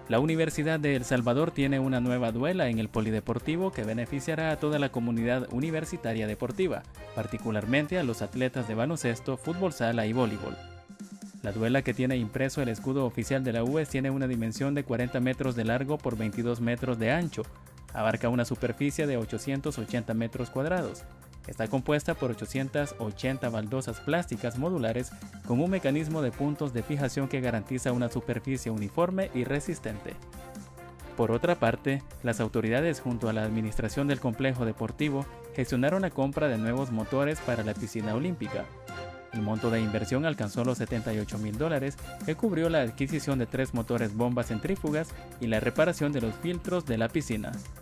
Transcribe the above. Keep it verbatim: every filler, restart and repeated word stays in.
La Universidad de El Salvador tiene una nueva duela en el polideportivo que beneficiará a toda la comunidad universitaria deportiva, particularmente a los atletas de baloncesto, fútbol sala y voleibol. La duela, que tiene impreso el escudo oficial de la U E S, tiene una dimensión de cuarenta metros de largo por veintidós metros de ancho. Abarca una superficie de ochocientos ochenta metros cuadrados. Está compuesta por ochocientas ochenta baldosas plásticas modulares con un mecanismo de puntos de fijación que garantiza una superficie uniforme y resistente. Por otra parte, las autoridades junto a la administración del complejo deportivo gestionaron la compra de nuevos motores para la piscina olímpica. El monto de inversión alcanzó los setenta y ocho mil dólares, que cubrió la adquisición de tres motores bombas centrífugas y la reparación de los filtros de la piscina.